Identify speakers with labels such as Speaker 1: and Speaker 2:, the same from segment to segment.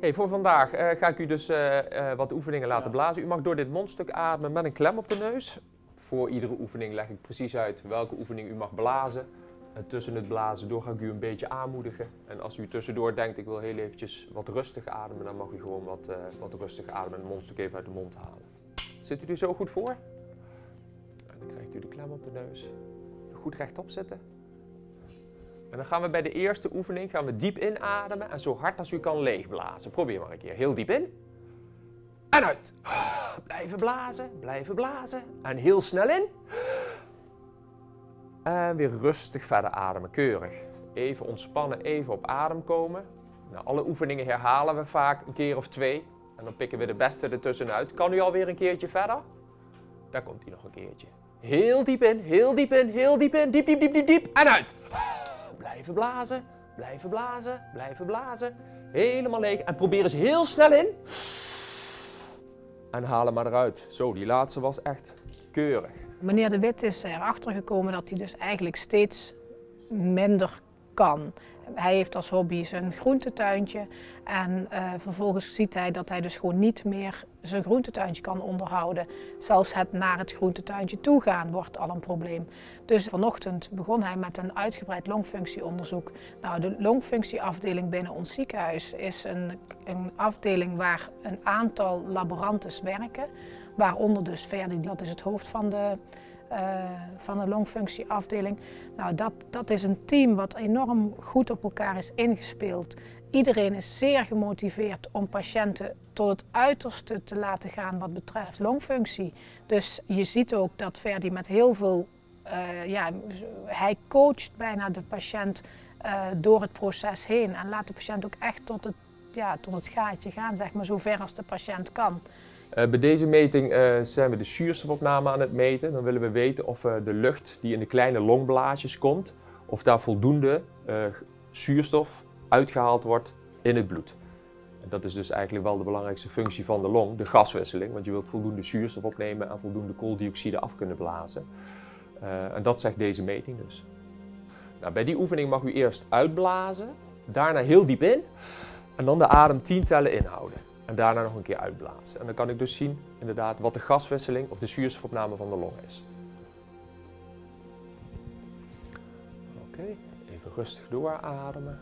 Speaker 1: Hey, voor vandaag ga ik u dus wat oefeningen laten blazen. U mag door dit mondstuk ademen met een klem op de neus. Voor iedere oefening leg ik precies uit welke oefening u mag blazen. En tussen het blazen door ga ik u een beetje aanmoedigen. En als u tussendoor denkt, ik wil heel eventjes wat rustig ademen, dan mag u gewoon wat rustig ademen en het mondstuk even uit de mond halen. Zit u er zo goed voor? En dan krijgt u de klem op de neus. Goed rechtop zitten. En dan gaan we bij de eerste oefening diep inademen en zo hard als u kan leegblazen. Probeer maar een keer. Heel diep in. En uit. Blijven blazen, blijven blazen. En heel snel in. En weer rustig verder ademen, keurig. Even ontspannen, even op adem komen. Nou, alle oefeningen herhalen we vaak een keer of 2. En dan pikken we de beste ertussenuit. Kan u alweer een keertje verder? Daar komt hij nog een keertje. Heel diep in, heel diep in, heel diep in. Diep, diep, diep, diep, diep. En uit. Blijven blazen, blijven blazen, blijven blazen. Helemaal leeg. En probeer eens heel snel in. En haal hem maar eruit. Zo, die laatste was echt keurig.
Speaker 2: Meneer De Wit is erachter gekomen dat hij dus eigenlijk steeds minder kan. Hij heeft als hobby zijn groentetuintje en vervolgens ziet hij dat hij dus gewoon niet meer zijn groentetuintje kan onderhouden. Zelfs het naar het groentetuintje toe gaan wordt al een probleem. Dus vanochtend begon hij met een uitgebreid longfunctieonderzoek. Nou, de longfunctieafdeling binnen ons ziekenhuis is een afdeling waar een aantal laboranten werken. Waaronder dus Ferdi, dat is het hoofd van de longfunctieafdeling. Nou, dat is een team wat enorm goed op elkaar is ingespeeld. Iedereen is zeer gemotiveerd om patiënten tot het uiterste te laten gaan wat betreft longfunctie. Dus je ziet ook dat Ferdi met heel veel, hij coacht bijna de patiënt door het proces heen. En laat de patiënt ook echt tot het gaatje gaan, zeg maar, zo ver als de patiënt kan.
Speaker 1: Bij deze meting zijn we de zuurstofopname aan het meten. Dan willen we weten of de lucht die in de kleine longblaasjes komt, of daar voldoende zuurstof uitgehaald wordt in het bloed. En dat is dus eigenlijk wel de belangrijkste functie van de long, de gaswisseling. Want je wilt voldoende zuurstof opnemen en voldoende kooldioxide af kunnen blazen. En dat zegt deze meting dus. Nou, bij die oefening mag u eerst uitblazen, daarna heel diep in en dan de adem 10 tellen inhouden. En daarna nog een keer uitblazen. En dan kan ik dus zien inderdaad wat de gaswisseling of de zuurstofopname van de long is. Oké, even rustig doorademen.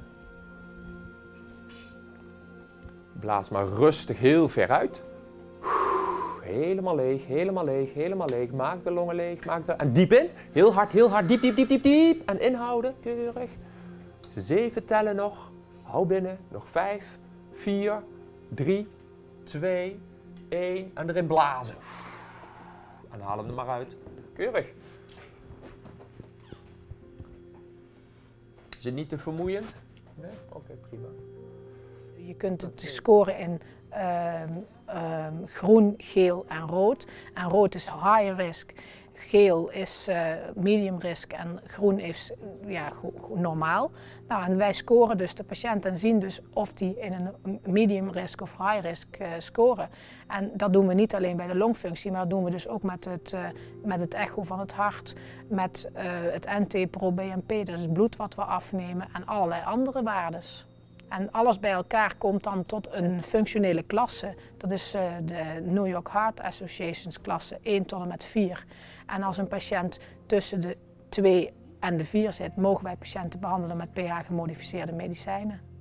Speaker 1: Blaas maar rustig heel ver uit. Helemaal leeg, helemaal leeg, helemaal leeg. Maak de longen leeg, en diep in. Heel hard, diep, diep, diep, diep, diep. En inhouden, keurig. 7 tellen nog. Hou binnen, nog 5, 4, 3, 2, 1 en erin blazen. En haal hem er maar uit. Keurig. Is het niet te vermoeiend? Nee? Oké, prima.
Speaker 2: Je kunt het scoren in groen, geel en rood. En rood is high risk, geel is medium risk en groen is normaal. Nou, en wij scoren dus de patiënt en zien dus of die in een medium risk of high risk scoren. En dat doen we niet alleen bij de longfunctie, maar dat doen we dus ook met het echo van het hart, met het NT-proBNP, dat is het bloed wat we afnemen en allerlei andere waardes. En alles bij elkaar komt dan tot een functionele klasse. Dat is de New York Heart Association's klasse 1 tot en met 4. En als een patiënt tussen de 2 en de 4 zit, mogen wij patiënten behandelen met pH-gemodificeerde medicijnen.